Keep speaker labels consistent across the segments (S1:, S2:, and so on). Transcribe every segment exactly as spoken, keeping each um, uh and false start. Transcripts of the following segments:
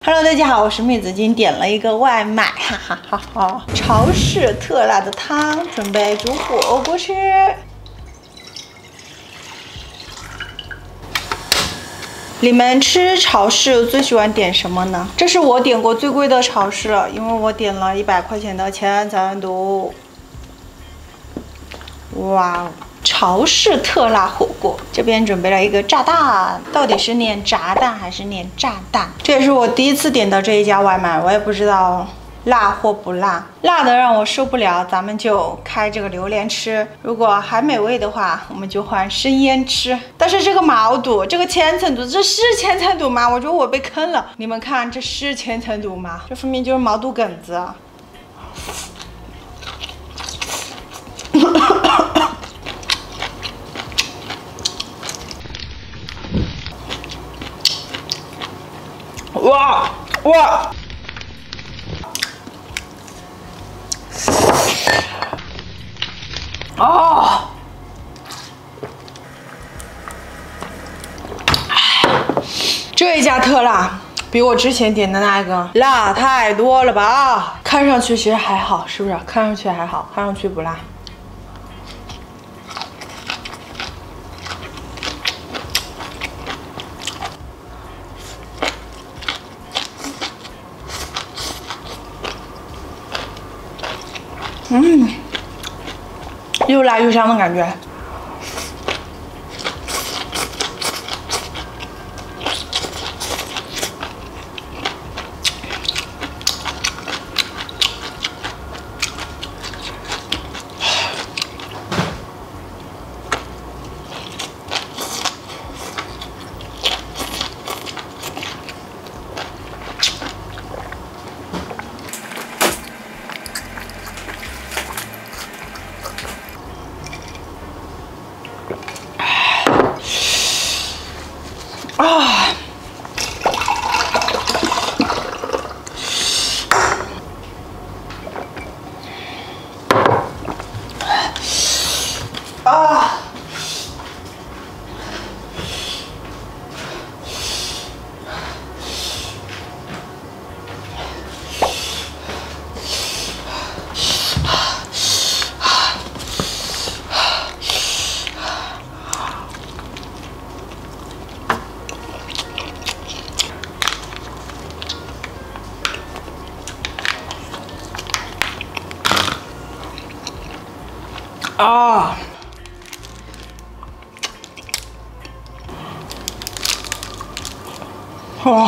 S1: Hello， 大家好，我是妹子，今天点了一个外卖，哈哈哈哈！潮式特辣的汤，准备煮火锅吃。你们吃潮式最喜欢点什么呢？这是我点过最贵的潮式了，因为我点了一百块钱的千层肚。哇哦！ 潮式特辣火锅，这边准备了一个炸弹，到底是念炸弹还是念炸弹？这也是我第一次点到这一家外卖，我也不知道辣或不辣，辣的让我受不了，咱们就开这个榴莲吃。如果还美味的话，我们就换生腌吃。但是这个毛肚，这个千层肚，这是千层肚吗？我觉得我被坑了。你们看，这是千层肚吗？这分明就是毛肚梗子。哇哇！哦，这一家特辣，比我之前点的那个辣太多了吧？看上去其实还好，是不是？看上去还好，看上去不辣。 嗯，又辣又香的感觉。啊！啊！啊！哇！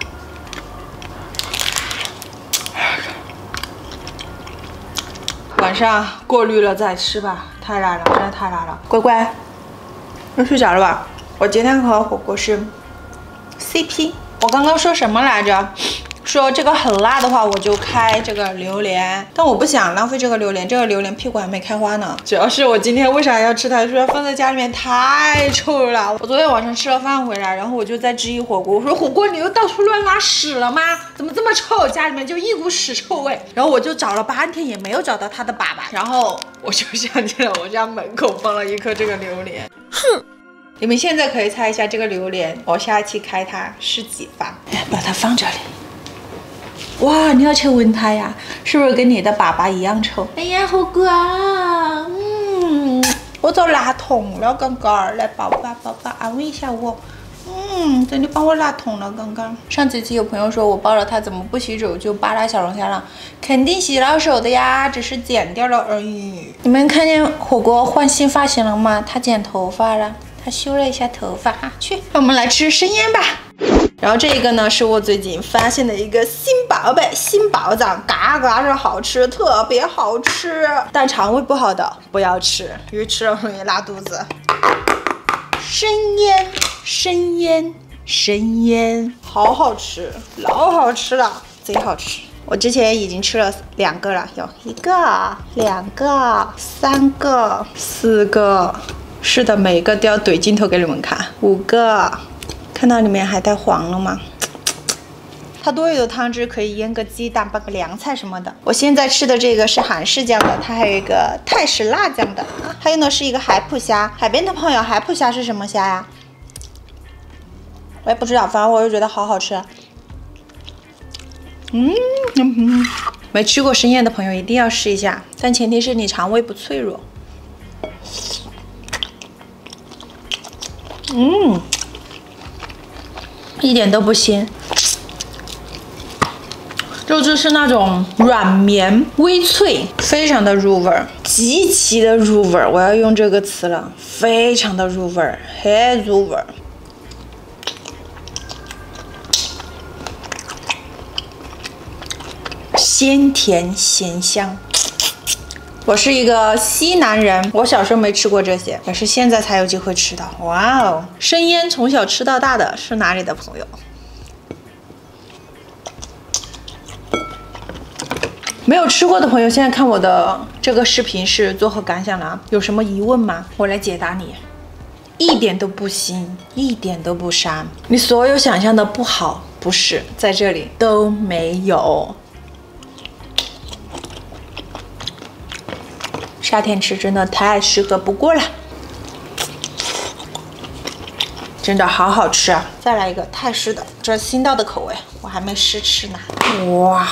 S1: 晚上过滤了再吃吧，太辣了，真的太辣了。乖乖，要睡着了吧？我今天和火锅是 C P。我刚刚说什么来着？ 说这个很辣的话，我就开这个榴莲，但我不想浪费这个榴莲，这个榴莲屁股还没开花呢。主要是我今天为啥要吃它？说放在家里面太臭了。我昨天晚上吃了饭回来，然后我就在质疑火锅，我说火锅你又到处乱拉屎了吗？怎么这么臭？家里面就一股屎臭味。然后我就找了半天也没有找到它的粑粑，然后我就想起了我家门口放了一颗这个榴莲。哼！ 你们现在可以猜一下这个榴莲，我下一期开它是几方？把它放这里。 哇，你要去闻它呀？是不是跟你的粑粑一样臭？哎呀，好乖啊！嗯，我都拉痛了，刚刚来宝宝宝宝安慰一下我。嗯，真的帮我拉痛了，刚刚。上几期有朋友说我抱了它怎么不洗手就扒拉小龙虾了，肯定洗了手的呀，只是剪掉了而已。你们看见火锅换新发型了吗？他剪头发了，他修了一下头发。去，让我们来吃生腌吧。 然后这个呢，是我最近发现的一个新宝贝、新宝藏，嘎嘎的好吃，特别好吃，但肠胃不好的不要吃，因为吃了容易拉肚子。生腌，生腌，生腌，好好吃，老好吃了，贼好吃。我之前已经吃了两个了，有一个、两个、三个、四个，是的，每个都要怼镜头给你们看，五个。 看到里面还带黄了吗？它多余的汤汁可以腌个鸡蛋、拌个凉菜什么的。我现在吃的这个是韩式酱的，它还有一个泰式辣酱的，还有呢是一个海普虾。海边的朋友，海普虾是什么虾呀？我也不知道，反正我就觉得好好吃。 嗯嗯嗯，没吃过生腌的朋友一定要试一下，但前提是你肠胃不脆弱。嗯，一点都不腥。 肉质是那种软绵微脆，非常的入味儿，极其的入味儿。我要用这个词了，非常的入味儿，很入味儿。鲜甜咸香。我是一个西南人，我小时候没吃过这些，也是现在才有机会吃到。哇哦，生腌从小吃到大的是哪里的朋友？ 没有吃过的朋友，现在看我的这个视频是作何感想呢？有什么疑问吗？我来解答你。一点都不腥，一点都不膻，你所有想象的不好、不是，在这里都没有。夏天吃真的太适合不过了，真的好好吃啊！再来一个泰式的，这是新到的口味，我还没试吃呢。哇！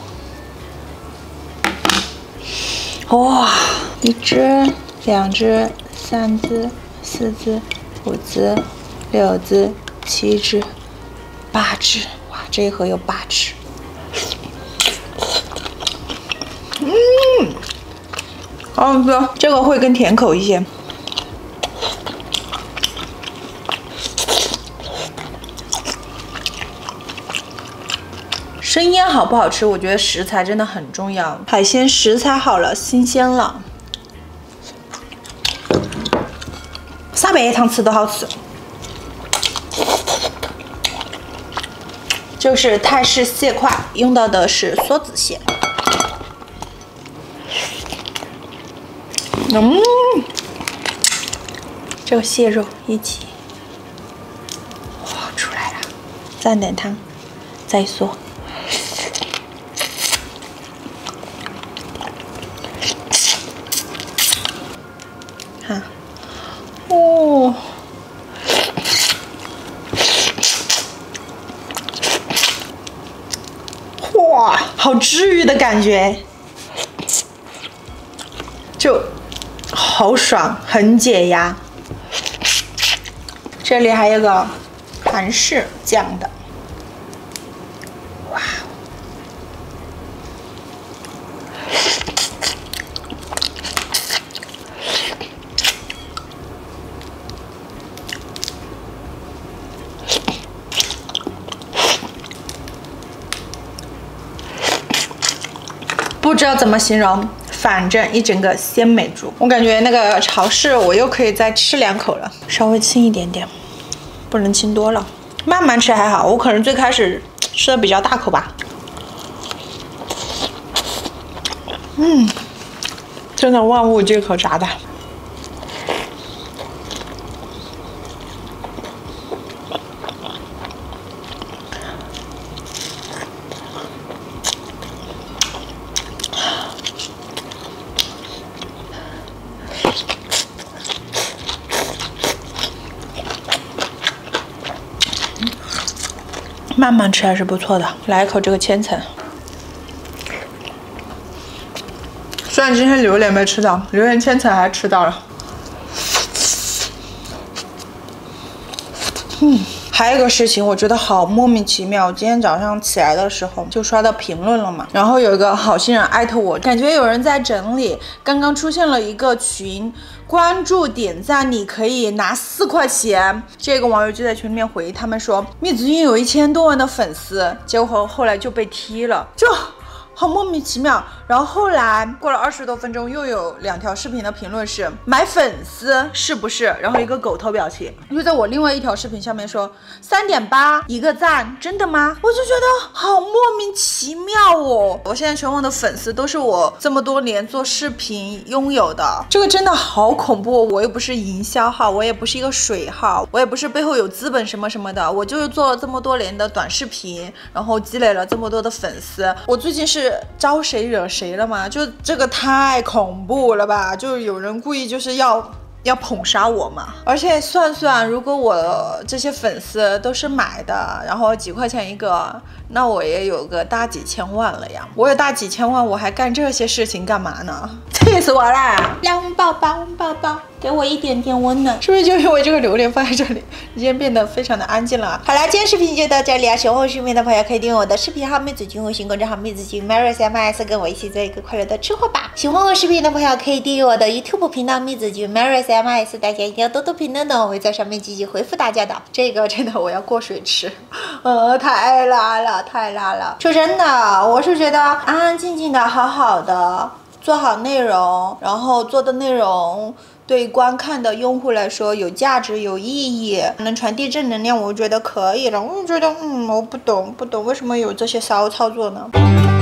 S1: 哇，一只、两只、三只、四只、五只、六只、七只、八只，哇，这一盒有八只。嗯，好好吃，这个会更甜口一些。生腌好不好吃？我觉得食材真的很重要。海鲜食材好了，新鲜了，撒白糖吃都好吃。这是泰式蟹块，用到的是梭子蟹。嗯，这个蟹肉一起，哇，出来了，蘸点汤，再嗦。 看，哦，哇，好治愈的感觉，就好爽，很解压。这里还有个韩式酱的，哇。 不知道怎么形容，反正一整个鲜美住。我感觉那个潮式我又可以再吃两口了，稍微轻一点点，不能轻多了。慢慢吃还好，我可能最开始吃的比较大口吧。嗯，真的万物皆可炸的。 慢慢吃还是不错的，来一口这个千层。虽然今天榴莲没吃到，榴莲千层还吃到了。嗯，还有一个事情，我觉得好莫名其妙。今天早上起来的时候就刷到评论了嘛，然后有一个好心人艾特我，感觉有人在整理，刚刚出现了一个群。 关注点赞，你可以拿四块钱。这个网友就在群里面回他们说，蜜子君有一千多万的粉丝，结果后来就被踢了，就好莫名其妙。然后后来过了二十多分钟，又有两条视频的评论是买粉丝是不是？然后一个狗头表情，就在我另外一条视频下面说三点八一个赞，真的吗？我就觉得好莫名其妙哦。我现在全网的粉丝都是我这么多年做视频拥有的，这个真的好恐怖。我又不是营销号，我也不是一个水号，我也不是背后有资本什么什么的，我就是做了这么多年的短视频，然后积累了这么多的粉丝。我最近是招谁惹谁了吗？就这个太恐怖了吧！就有人故意就是要要捧杀我嘛。而且算算，如果我这些粉丝都是买的，然后几块钱一个，那我也有个大几千万了呀。我有大几千万，我还干这些事情干嘛呢？气死我啦！来，温宝宝，温宝宝，给我一点点温暖。是不是就因为这个榴莲放在这里，今天变得非常的安静了？好啦，今天视频就到这里啊！喜欢我视频的朋友可以订阅我的视频号妹子君微信公众号妹子君 Mary's M S， 跟我一起做一个快乐的吃货吧。喜欢我视频的朋友可以订阅我的 YouTube 频道妹子君 Mary's M S， 大家一定要多多评论呢，我会在上面积极回复大家的。这个真的我要过水吃，呃，太辣了，太辣了。说真的，我是觉得安安静静的，好好的。做好内容，然后做的内容对观看的用户来说有价值、有意义，能传递正能量，我觉得可以了。我觉得，嗯，我不懂，不懂为什么有这些骚操作呢？